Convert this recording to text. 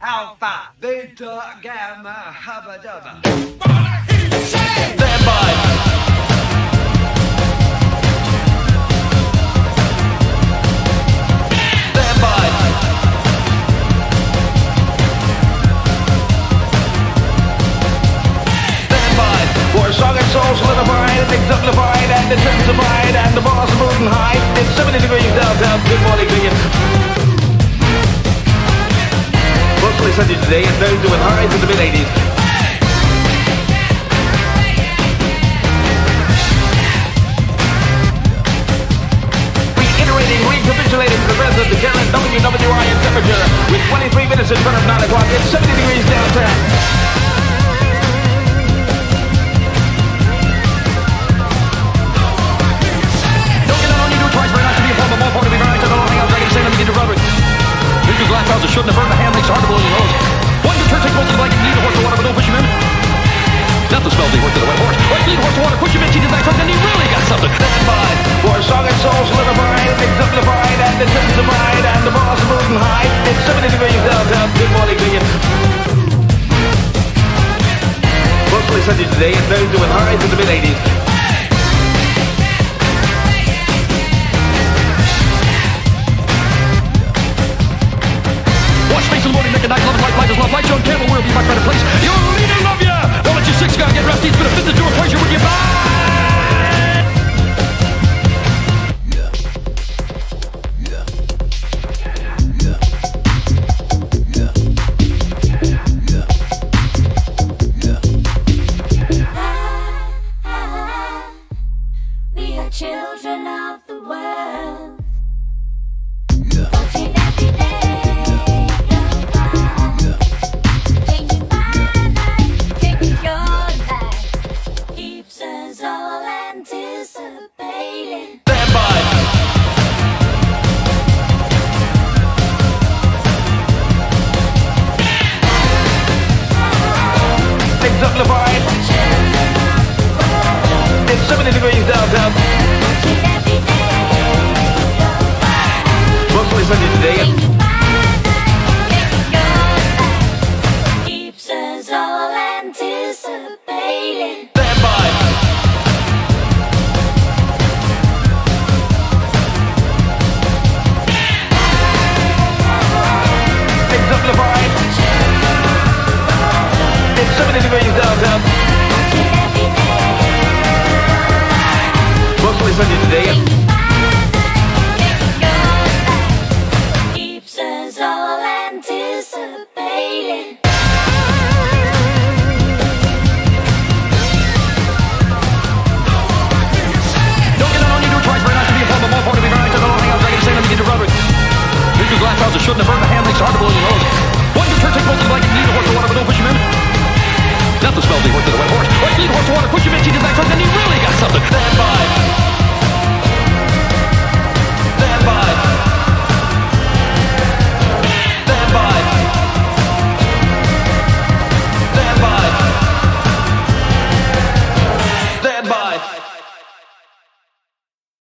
Alpha, Beta, Gamma, Hubba Dubba. Stand by. Stand by. Stand by. For a song and soul solidified and exemplified and intensified and the boss moving high. It's 70 degrees downtown. Good morning to you. Mostly sunny today and those doing highs in the mid-80s. Reiterating, recapitulating the rest of the current WWI in temperature with 23 minutes in front of 9 o'clock. It's 70 degrees downtown. Don't get on you do it twice, very nice to be a form of more to be very nice to the long out dragon saying let me get to rubber. These glass houses shouldn't have burned the hand makes it hard to blow your nose. One can turn take most of the blanket, need a horse of water, but don't push him in. Not the smells they work to the wet horse. Like need a horse of water, push him in, see the back truck, then he really got something. Stand by for a song and soul solidified and exemplified and intensified and the boss moving high. It's 70 degrees downtown. Good morning to you. Mostly sunny today and those doing highs in the mid-80s. Watch face in the morning, make a night, love and light, light is love, light your own candle, we'll be much better place. Your leader love ya! Don't let your six guy get rusty, it's been a visit to a pleasure with you. Bye! We are children of the world. Watching every day. Exemplified. It's 70 degrees downtown. Mostly sunny today. Keeps us all anticipating. Stand by. Exemplified. It's 70 degrees downtown. Mostly sunny today. Keeps us all anticipating. Don't get on you do it twice, very nice to be a form of more to be very nice to the long out dragon saying let me get to rubber. These two glass houses shouldn't have burned the hand makes it hard to blow your nose. One can turn take most of the blanket, need a horse of water, but don't push him in. Not the smells they work to the wet horse. Like need a horse of water, push him in, see the back truck, then he really got something. Stand by.